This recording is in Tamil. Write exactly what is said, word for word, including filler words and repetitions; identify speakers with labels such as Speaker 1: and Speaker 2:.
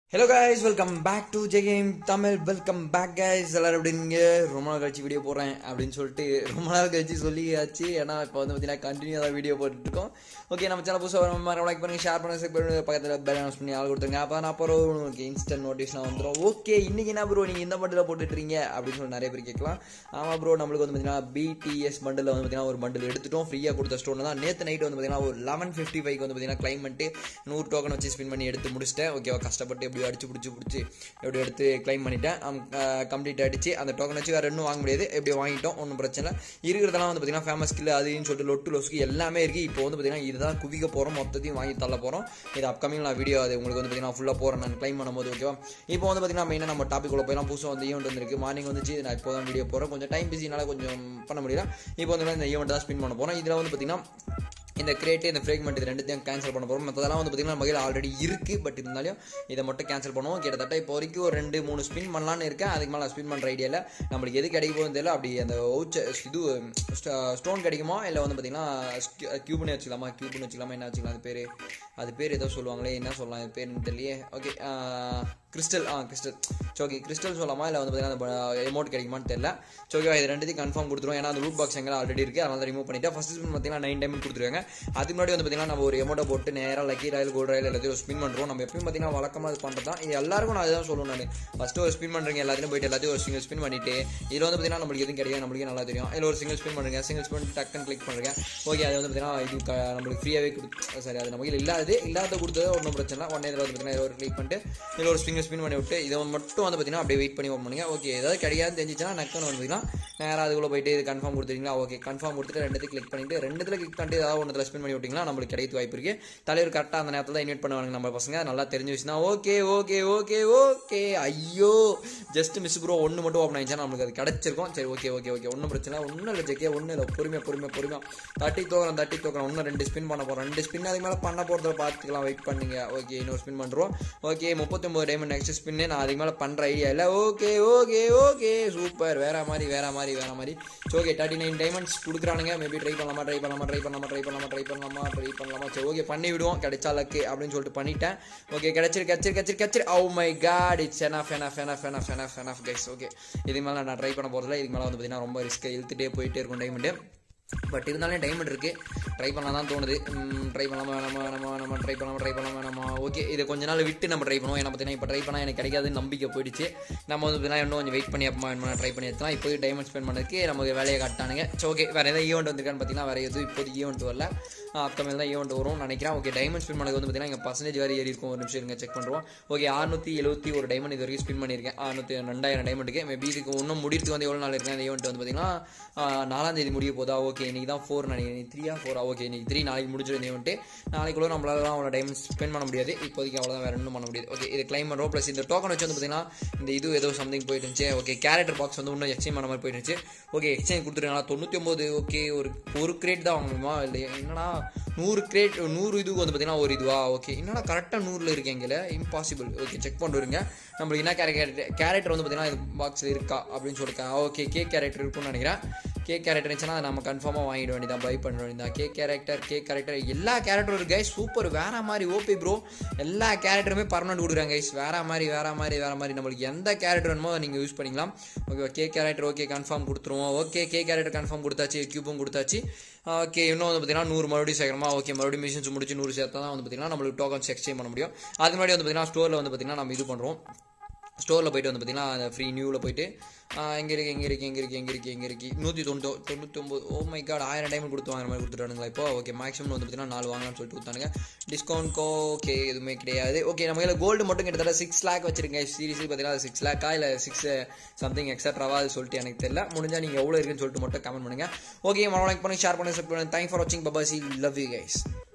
Speaker 1: Hello guys, welcome back to J Game Tamil. Welcome back guys. எல்லாரும் எப்படி இருக்கீங்க? ரொம்ப நாள் கழிச்சு வீடியோ போடுறேன் அப்படின்னு சொல்லிட்டு ரொம்ப நாள் கழிச்சு சொல்லியாச்சு. ஏன்னா இப்போ வந்து பார்த்தீங்கன்னா கண்டினியூ தான் வீடியோ போட்டுட்டு இருக்கோம். ஓகே, நம்ம சேனல் புதுசாக வர மாதிரி லைக் பண்ணி ஷேர் பண்ணி பண்ணுங்க, பக்கத்தில் பெல் அனௌன்ஸ் பண்ணி ஆள் கொடுத்துருங்க. அப்போ நான் அப்புறம் உங்களுக்கு இன்ஸ்டன்ட் நோட்டிஃபிகேஷன் வந்துடும். ஓகே, இன்னைக்கு என்ன ப்ரோ நீங்கள் இந்த பண்டில் போட்டுட்டுறீங்க அப்படின்னு சொல்லி நிறைய பேர் கேட்கலாம். ஆமாம் ப்ரோ, நம்மளுக்கு வந்து பார்த்தீங்கன்னா பிடிஎஸ் பண்டில் வந்து பார்த்தீங்கன்னா ஒரு பண்டில் எடுத்துட்டோம். ஃப்ரீயாக கொடுத்த ஸ்டோன் தான். நேற்று நைட்டு வந்து பார்த்தீங்கன்னா ஒரு லெவன் ஃபிஃப்டி ஃபைவ் வந்து பார்த்தீங்கன்னா கிளைம் பண்ணிட்டு நூறு டோக்கன் வச்சு ஸ்பின் பண்ணி எடுத்து முடிச்சிட்டேன். ஓகேவா, கஷ்டப்பட்டு எப்படி அடிச்சு பிடிச்சி பிடிச்சி எப்படி எடுத்து கிளைம் பண்ணிட்டேன். கம்ப்ளீட் ஆகிடுச்சு. அந்த டோக்கன் வச்சு வேறு இன்னும் வாங்க முடியாது. எப்படி வாங்கிட்டோம், ஒன்றும் பிரச்சனை இல்லை. இருக்கிறதெல்லாம் வந்து பார்த்தீங்கன்னா ஃபேமஸ் ஸ்கில் அதுன்னு சொல்லிட்டு லொட்டு லொஸ்க்கு எல்லாமே இருக்குது. இப்போ வந்து பார்த்தீங்கன்னா இதுதான் குவிக்க போகிறோம், மொத்தத்தையும் வாங்கி தள்ள போகிறோம். இது அப்கமிங் நான் வீடியோ அது உங்களுக்கு வந்து பார்த்தீங்கன்னா ஃபுல்லாக போகிறேன் நான் கிளைம் பண்ணும்போது. ஓகேவா, இப்போ வந்து பார்த்தீங்கன்னா மெயினாக நம்ம டாபிக் உள்ள போயெல்லாம் புதுசாக வந்து ஈவெண்ட் வந்துருக்கு. மார்னிங் வந்துச்சு, நான் இப்போ தான் வீடியோ போகிறேன். கொஞ்சம் டைம் பிஸினால கொஞ்சம் பண்ண முடியல. இப்போ வந்து இந்த ஈவெண்ட் தான் ஸ்பின் பண்ண போகிறோம். இதில் வந்து பார்த்தீங்கன்னா இந்த கிரேட்டு இந்த ஃப்ரேக்மெண்ட் இது ரெண்டுத்தையும் கேன்சல் பண்ண போகிறோம். மற்றதெல்லாம் வந்து பார்த்தீங்கன்னா நம்ம கையில் ஆல்ரெடி இருக்குது. பட் இருந்தாலும் இதை மட்டும் கேன்சல் பண்ணுவோம். கிட்டத்தட்ட இப்போ வரைக்கும் ஒரு ரெண்டு மூணு ஸ்பின் பண்ணலான்னு இருக்கேன். அதுக்கு மேலே ஸ்பின் பண்ணுற ஐடியாவில் நம்மளுக்கு எது கிடைக்க போகுது தெரியல. அப்படி அந்த ஓச்ச இது ஸ்டோன் கிடைக்குமா, இல்லை வந்து பார்த்தீங்கன்னா கியூப்னு வச்சுக்கலாமா, கியூப்னு வச்சுக்கலாமா, என்ன வச்சுக்கலாம், அது பேர் அது பேர் ஏதோ சொல்லுவாங்களே, என்ன சொல்லலாம், அது பேருன்னு தெரியலையே. ஓகே, கிறிஸ்டல் ஆ கிறிஸ்டல் ஓகே கிறிஸ்டல் சொல்லலாமா, இல்லை வந்து பார்த்தீங்கன்னா அந்த எமௌண்ட் கிடைக்குமான்னு தெரியல. ஓகேவா, இது ரெண்டுத்தையும் கன்ஃபார்ம் கொடுத்துருவோம். ஏன்னா அந்த ரூட் பாக்ஸ் எங்கே ஆல்ரெடி இருக்குது, அதனால ரிமூவ் பண்ணிவிட்டு ஃபஸ்ட் ஸ்பின் பார்த்தீங்கன்னா நைன் டைமண்ட் கொடுத்துருவாங்க. அதுக்கு முன்னாடி வந்து பார்த்தீங்கன்னா நம்ம ஒரு எமௌண்ட்டை போட்டு நேராக லக்கி ராயல் கோல்டு ராயல் எல்லாத்தையும் ஸ்பின் பண்ணுறோம். நம்ம எப்பயும் பார்த்தீங்கன்னா வழக்கமாக அது பண்ணுறது தான். இது எல்லாருக்கும் நான் அதுதான் சொல்லணும். நான் ஃபஸ்ட்டு ஒரு ஸ்பின் பண்ணுறீங்க, எல்லாத்தையும் போயிட்டு எல்லாத்தையும் ஒரு சிங்கிள் ஸ்பின் பண்ணிட்டு இதில் வந்து பார்த்தீங்கன்னா நம்மளுக்கு எதுவும் கிடையாது, நம்மளுக்கு நல்லா தெரியும். இதில் ஒரு சிங்கிள் ஸ்பின் பண்ணுறேன், சிங்கிள் ஸ்பின் டக்குன்னு கிளிக் பண்ணுறேன். ஓகே, அது வந்து பார்த்தீங்கன்னா இது நம்மளுக்கு ஃப்ரீயாகவே கொடுத்து சரி, அது நமக்கு இல்லாது இல்லாத கொடுத்தது ஒன்றும் பிரச்சனை இல்லை. ஒன்னே இதில் வந்து பார்த்தீங்கன்னா ஒரு கிளிக் பண்ணிட்டு இதில் ஒரு சிங்கிள் ஸ்பின் பண்ணி விட்டு இதை மட்டும் வந்து பார்த்தீங்கன்னா அப்படியே வெயிட் பண்ணி ஓப்பன் பண்ணுங்க. ஓகே, ஏதாவது கிடையாதுன்னு தெரிஞ்சிச்சுன்னா நக்குன்னு வந்து பார்த்தீங்கன்னா நேராக அதுக்குள்ளே போயிட்டு இது கன்ஃபார்ம் கொடுத்துருங்களா. ஓகே, கன்ஃபார்ம் கொடுத்துட்டு ரெண்டுத்தையும் கிளிக் பண்ணிட்டு ரெண்டுத்தில் கிளிக் பண்ணிட்டு ஏதாவது ஒன்றுல ஸ்பின் பண்ணி விட்டிங்களா நம்மளுக்கு கிடைக்க வாய்ப்பு இருக்குது. தலைவர் கரெக்டாக அந்த நேரத்தில் தான் இன்வைட் பண்ணுவாங்க நம்ம பசங்க, நல்லா தெரிஞ்சு வச்சுன்னா. ஓகே ஓகே ஓகே ஓகே ஐயோ ஜஸ்ட் மிஸ் ப்ரோ, ஒன்று மட்டும் ஓப்பன் ஆகிடுச்சா நம்மளுக்கு அது கிடச்சிருக்கும். சரி, ஓகே ஓகே ஓகே ஒன்றும் பிரச்சனை ஒன்றும் இல்லை. ஜெக்கே ஒன்றும் இல்லை, பொறுமையாக பொறுமையாக பொறுமையாக தட்டி தோக்கிறோம் தட்டி தோக்கிறோம். இன்னும் ரெண்டு ஸ்பின் பண்ண போகிறோம். ரெண்டு ஸ்பின் அதுக்கு மேலே பண்ண போகிறத பார்த்துக்கலாம், வெயிட் பண்ணுங்க. ஓகே, இன்னொரு ஸ்பின் பண்ணுறோம். ஓகே, முப்பத்தி ஒம்பது டைமண்ட் நெக்ஸ்ட் ஸ்பின்னு. நான் அதுக்கு மேலே பண்ணுற ஐடியா இல்லை. ஓகே ஓகே ஓகே சூப்பர், வேற மாதிரி வேற மாதிரி வேற மாதிரி. ஓகே, தேர்ட்டி நைன் டைமண்ட்ஸ் கொடுக்குறானுங்க. மேபி ட்ரை பண்ணலாமா ட்ரை பண்ணலாமா ட்ரை பண்ணலாமா ட்ரை பண்ணலாமா ட்ரை பண்ணலாமா ட்ரை பண்ணலாமா சரி, ஓகே பண்ணி விடுவோம். கிடைச்சா லக்கு அப்படின்னு சொல்லிட்டு பண்ணிட்டேன். ஓகே, கிடைச்சிரு கிடைச்சிரு கிடைச்சிரு கிடைச்சிரு oh my god, it's enough enough enough enough enough enough guys. Okay, இதுக்கு மேலே நான் ட்ரை பண்ண போகிறதில்ல. இதுக்கு மேலே வந்து பார்த்தீங்கன்னா ரொம்ப ரிஸ்க்கை இழுத்துட்டே போயிட்டே இருக்கும் டைமண்டு. பட் இருந்தாலும் டைமண்ட் இருக்குது, ட்ரை பண்ணலாம் தான் தோணுது. ட்ரை பண்ணலாமா வேணாமா வேணாமா வேணாமா ட்ரை பண்ணலாமா ட்ரை பண்ணலாமா வேணாமா. ஓகே, இதை கொஞ்ச நாள் விட்டு நம்ம ட்ரை பண்ணுவோம். ஏன்னா பார்த்தீங்கன்னா இப்போ ட்ரை பண்ணால் எனக்கு கிடைக்காதுன்னு நம்பிக்கை போயிடுச்சு. நம்ம வந்து பார்த்தீங்கன்னா இன்னும் கொஞ்சம் வெயிட் பண்ணி அப்பமா என்ன ட்ரை பண்ணி எடுத்துலாம். இப்போ டைமண்ட் ஸ்பெண்ட் பண்ணுறதுக்கு நமக்கு வேலையை காட்டானுங்க. ஸோ ஓகே, வேறு எதாவது ஈவெண்ட் வந்துருக்கான்னு பார்த்தீங்கன்னா வேறு எதுவும் இப்போதைக்கு ஈவெண்ட் வரல. அப்கமிங் தான் ஈவெண்ட் வரும் நினைக்கிறேன். ஓகே, டைமண்ட் ஸ்பின் பண்ணது வந்து பார்த்தீங்கன்னா எங்கள் பர்சன்டேஜ் வேறு ஏறி இருக்கும். ஒரு நிமிஷம் இருங்க செக் பண்ணுறோம். ஓகே, அறுநூற்றி எழுபத்தி ஒரு டைமண்ட் இது வரைக்கும் ஸ்பின் பண்ணியிருக்கேன். அறுநூற்றி ரெண்டாயிரம் டைமண்ட்டுக்கு. மேபி இதுக்கு இன்னும் முடிவுக்கு வந்து எவ்வளோ நாள் இருக்கேன். இந்த ஈவெண்ட் வந்து பார்த்தீங்கன்னா நாலாம் தேதி முடிய போதா. ஓகே, இன்றைக்கி தான் ஃபோர் நினைக்கிறேன், த்ரீயா ஃபோரா. ஓகே, இன்றைக்கி த்ரீ, நாளைக்கு முடிஞ்சிடும் இந்த ஈவெண்ட்டு. நாளைக்குள்ள நம்மளால தான் அவ்வளோ டைமண்ட் ஸ்பெண்ட் பண்ண முடியாது. இப்போதைக்கு அவ்வளோதான், வேறு ஒன்றும் பண்ண முடியாது. ஓகே, இது கிளைம் பண்ணுறோம். ப்ளஸ் இந்த டோக்கன் வச்சு வந்து பார்த்தீங்கன்னா இந்த இது ஏதோ சம்திங் போயிட்டு இருந்துச்சு. ஓகே, கேரக்டர் பாக்ஸ் வந்து இன்னும் எக்ஸ்சேஞ்ச் பண்ண மாதிரி போயிட்டு இருந்துச்சு. ஓகே, எக்ஸ்சேஞ்ச் கொடுத்துருக்காங்களா தொண்ணூற்றி ஒம்பது. ஓகே, ஒரு ஒரு கிரேட் தான் வாங்கணுமா, இல்லை என்னன்னா நூறு கிரேட் நூறு இதுக்கு வந்து பார்த்தீங்கன்னா ஒரு இதுவா. ஓகே, என்னன்னா கரெக்டாக நூறில் இருக்கீங்களே, இம்பாசிபிள். ஓகே, செக் பண்ணிடுங்க நம்மளுக்கு என்ன கேரக்டர் கேரக்டர் வந்து பார்த்தீங்கன்னா இது பாக்ஸில் இருக்கா அப்படின்னு சொல்லியிருக்கேன். ஓகே, கே கேரக்டர் இருக்குன்னு நினைக்கிறேன். கே கேரக்டர் இருந்துச்சுன்னா நம்ம கன்ஃபார்மாக வாங்கிட வேண்டியதான், பை பண்ண வேண்டியதான். கே கேரக்டர் கே கேரக்டர் எல்லா கேரக்டரும் இருக்கு கைஸ். சூப்பர், வேற மாதிரி ஓபி ப்ரோ. எல்லா கேரக்டருமே பர்மனெண்ட் கொடுக்குறாங்க கைஸ். வேற மாதிரி வேற மாதிரி வேற மாதிரி நம்மளுக்கு எந்த கேரக்டர் வேணுமோ நீங்கள் யூஸ் பண்ணிக்கலாம். Okay, K character okay confirm கொடுத்துருவோம். ஓகே, கே கேரக்டர் கன்ஃபார்ம் கொடுத்தாச்சு, கியூப்பும் கொடுத்தாச்சு. ஓகே, இன்னும் வந்து பார்த்தீங்கன்னா நூறு மறுபடியும் சேர்க்கணுமா. ஓகே, மறுபடியும் மிஷின்ஸ் முடிச்சு நூறு சேர்த்தா தான் வந்து பார்த்தீங்கன்னா நம்மளுக்கு டோக்கன்ஸ் எக்ஸ்சேஞ்ச் பண்ண முடியும். அது முன்னாடி வந்து பார்த்தீங்கன்னா ஸ்டோரில் வந்து பார்த்தீங்கன்னா நம்ம இது பண்ணுறோம். ஸ்டோரில் போய்ட்டு வந்து பார்த்தீங்கன்னா அந்த ஃப்ரீ நியூவில் போய்ட்டு எங்கே இருக்குது எங்கே இருக்குது எங்கே இருக்குது எங்கே இருக்குது எங்கே இருக்குது நூற்றி தொண்ணூ தொண்ணூற்றி ஒம்பது ஓ மை கார்டு ஆயிரம் டைம் கொடுத்து வாங்குற மாதிரி கொடுத்துட்டானுங்களா இப்போ. ஓகே, மேக்ஸிமம் வந்து பார்த்தீங்கன்னா நாலு வாங்கலாம்னு சொல்லிட்டு கொடுத்தானுங்க. டிஸ்கவுண்ட் ஓகே எதுவுமே கிடையாது. ஓகே, நம்ம கையில் கோல்டு மட்டும் கிட்டத்தட்ட சிக்ஸ் லேக் வச்சிருக்கேன். சீரியஸ்லி பார்த்தீங்கன்னா சிக்ஸ் லேக்கா இல்லை சிக்ஸ் சம்திங் எக்ஸட்ராவா அது சொல்லிட்டு எனக்கு தெரியல. முடிஞ்சால் நீங்கள் எவ்வளோ இருக்குன்னு சொல்லிட்டு மட்டும் கமெண்ட் பண்ணுங்கள். ஓகே, மரம் லைக் பண்ணி ஷேர் பண்ணி சப்ஸ்கிரைப் பண்ணுங்கள். தேங்க்ஸ் ஃபார் வாட்சிங். Bye bye, see love you guys.